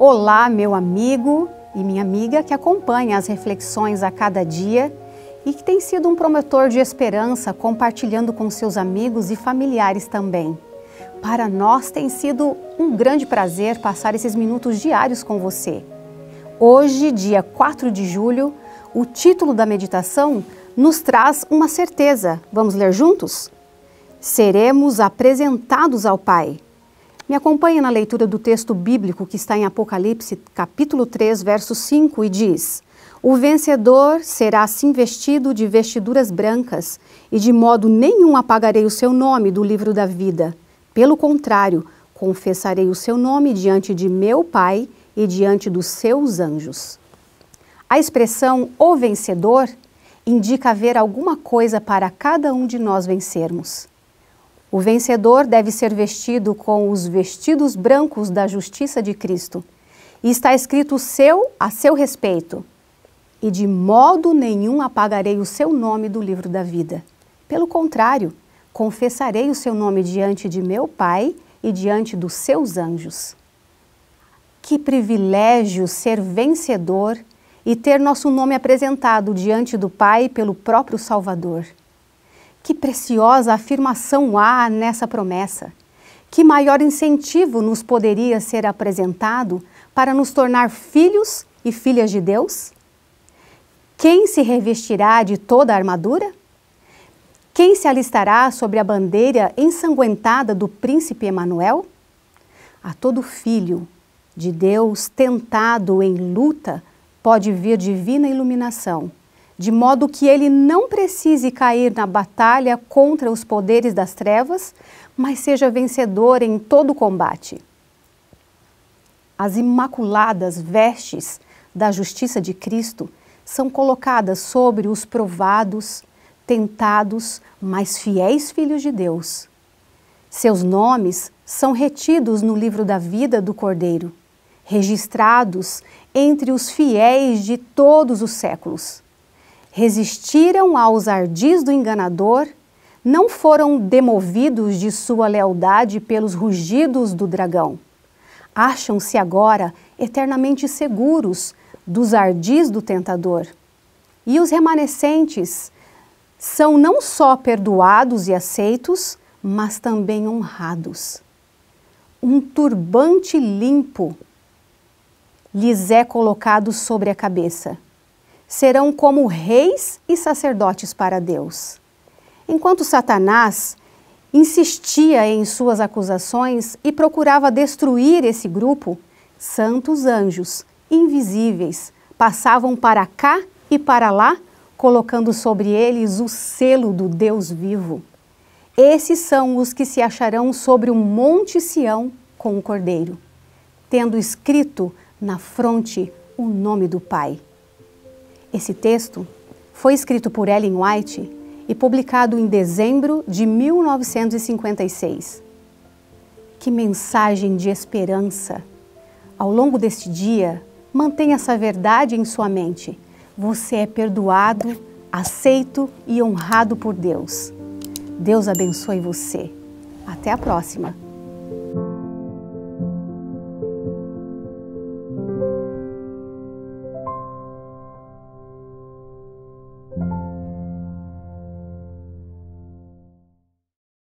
Olá, meu amigo e minha amiga que acompanha as reflexões a cada dia e que tem sido um promotor de esperança, compartilhando com seus amigos e familiares também. Para nós tem sido um grande prazer passar esses minutos diários com você. Hoje, dia 4 de julho, o título da meditação nos traz uma certeza. Vamos ler juntos? Seremos apresentados ao Pai. Me acompanhe na leitura do texto bíblico que está em Apocalipse, capítulo 3, verso 5, e diz: O vencedor será assim vestido de vestiduras brancas, e de modo nenhum apagarei o seu nome do livro da vida. Pelo contrário, confessarei o seu nome diante de meu Pai e diante dos seus anjos. A expressão o vencedor indica haver alguma coisa para cada um de nós vencermos. O vencedor deve ser vestido com os vestidos brancos da justiça de Cristo. E está escrito a seu respeito: e de modo nenhum apagarei o seu nome do livro da vida. Pelo contrário, confessarei o seu nome diante de meu Pai e diante dos seus anjos. Que privilégio ser vencedor e ter nosso nome apresentado diante do Pai pelo próprio Salvador. Que preciosa afirmação há nessa promessa! Que maior incentivo nos poderia ser apresentado para nos tornar filhos e filhas de Deus? Quem se revestirá de toda a armadura? Quem se alistará sobre a bandeira ensanguentada do príncipe Emanuel? A todo filho de Deus tentado em luta pode vir divina iluminação, de modo que ele não precise cair na batalha contra os poderes das trevas, mas seja vencedor em todo o combate. As imaculadas vestes da justiça de Cristo são colocadas sobre os provados, tentados, mas fiéis filhos de Deus. Seus nomes são retidos no livro da vida do Cordeiro, registrados entre os fiéis de todos os séculos. Resistiram aos ardis do enganador, não foram demovidos de sua lealdade pelos rugidos do dragão. Acham-se agora eternamente seguros dos ardis do tentador. E os remanescentes são não só perdoados e aceitos, mas também honrados. Um turbante limpo lhes é colocado sobre a cabeça. Serão como reis e sacerdotes para Deus. Enquanto Satanás insistia em suas acusações e procurava destruir esse grupo, santos anjos, invisíveis, passavam para cá e para lá, colocando sobre eles o selo do Deus vivo. Esses são os que se acharão sobre o Monte Sião com o Cordeiro, tendo escrito na fronte o nome do Pai. Esse texto foi escrito por Ellen White e publicado em dezembro de 1956. Que mensagem de esperança! Ao longo deste dia, mantenha essa verdade em sua mente. Você é perdoado, aceito e honrado por Deus. Deus abençoe você. Até a próxima!